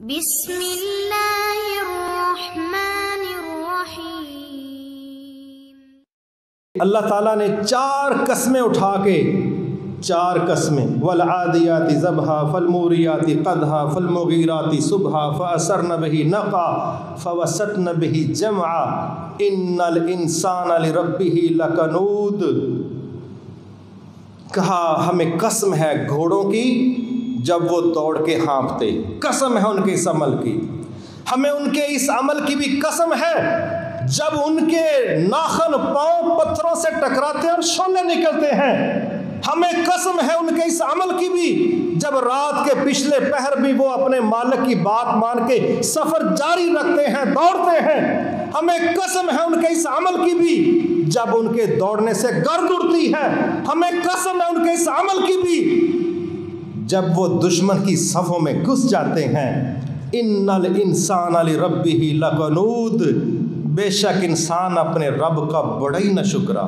بسم اللہ الرحمن الرحیم۔ اللہ تعالیٰ نے 4 قسمیں اٹھا کے 4 قسمیں والعادیات ضبحا فالموریات قدحا فالمغیرات صبحا فأثرن به نقعا فوسطن به جمعا ان الانسان لربه لکنود۔ کہا ہمیں قسم ہے گھوڑوں کی جب وہ دوڑ کے ہانپتے، قسم ہے ان کے اس عمل کی، ہمیں ان کے اس عمل کی بھی قسم ہے جب ان کے ناخن پاؤں پتھروں سے ٹکراتے اور شعلے نکلتے ہیں، ہمیں قسم ہے ان کے اس عمل کی بھی جب رات کے پچھلے پہر بھی وہ اپنے مالک کی بات مان کے سفر جاری رکھتے ہیں، دوڑتے ہیں، ہمیں قسم ہے ان کے اس عمل کی بھی جب ان کے دوڑنے سے گرد اڑتی ہے، ہمیں قسم ہے ان کے اس عمل کی بھی جب وہ دشمن کی صفوں میں گھس جاتے ہیں۔ ان الانسان لربہ لکنود، بے شک انسان اپنے رب کا بڑا ہی ناشکرا۔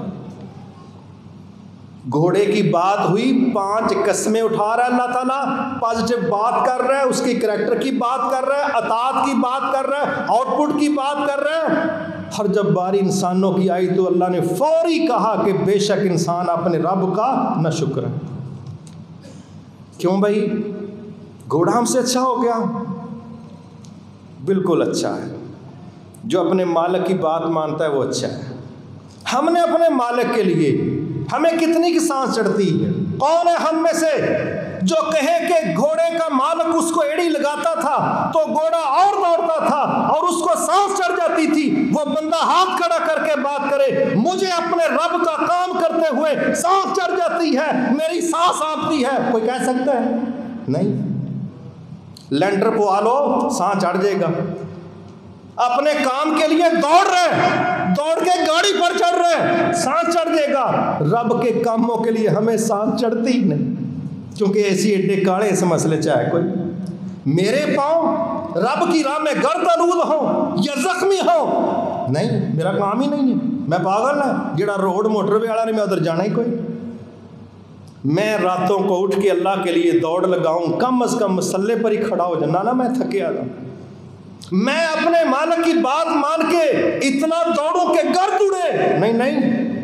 گھوڑے کی بات ہوئی، 5 قسمیں اٹھا رہا ہے اللہ تعالیٰ، پازیٹیو بات کر رہا ہے، اس کی کریکٹر کی بات کر رہا ہے، اطاعت کی بات کر رہا ہے، آؤٹ پٹ کی بات کر رہا ہے۔ ہر جب باری انسانوں کی آئی تو اللہ نے فوری کہا کہ بے شک انسان اپنے رب کا ناشکر ہے۔ کیوں بھائی؟ گھوڑا ہم سے اچھا ہو گیا؟ بالکل اچھا ہے، جو اپنے مالک کی بات مانتا ہے وہ اچھا ہے۔ ہم نے اپنے مالک کے لیے ہمیں کتنی کی سانس چڑھتی ہے؟ کون ہے ہم میں سے جو کہے کہ گھوڑے کا مالک اس کو ایڑی لگاتا تھا تو گھوڑا اور دوڑتا تھا اور اس کو سانس چڑھ جاتی تھی؟ وہ بندہ ہاتھ کھڑا کر کے بات کرے، مجھے اپنے رب کا کام کرتے ہوئے سانس چڑھ جاتی ہے، میری سانس آپتی ہے، کوئی کہہ سکتا ہے؟ نہیں۔ لینڈر پوا لو، سانس چڑھ جائے گا۔ اپنے کام کے لیے دوڑ رہے، دوڑ کے گاڑی پر چڑھ رہے، سانس چڑھ جائے گا۔ رب کے کاموں کے لیے ہمیں سانس چڑھتی ہی نہیں، کیونکہ ایسی ایڈے کاڑے اس مسئلے چاہے کوئی میرے پاؤں رب کی راہ میں گرد آلود ہوں یا زخمی ہوں، نہیں، میرا کام ہی نہیں ہے۔ میں پاگل ہے جڑا روڈ موٹر وے والا نہیں، میں ادھر جانا ہی کوئی۔ میں راتوں کو اٹھ کے اللہ کے لیے دوڑ لگاؤں، کم از کم مسلے پر ہی کھڑا ہو جانا نا، میں تھکیا تھا۔ میں اپنے مالک کی بات مان کے اتنا دوڑوں کہ گرد اڑے، نہیں،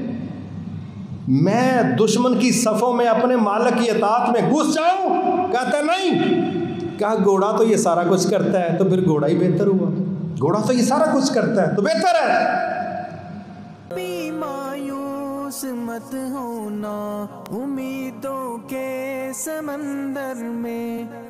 میں دشمن کی صفوں میں اپنے مالک کی اطاعت میں گھس جاؤں؟ کہتا نہیں۔ کہا گھوڑا تو یہ سارا کچھ کرتا ہے، تو پھر گھوڑا ہی بہتر ہوا۔ گھوڑا تو یہ سارا کچھ کرتا ہے تو بہتر ہے۔ مایوس مت ہونا امیدوں کے سمندر میں۔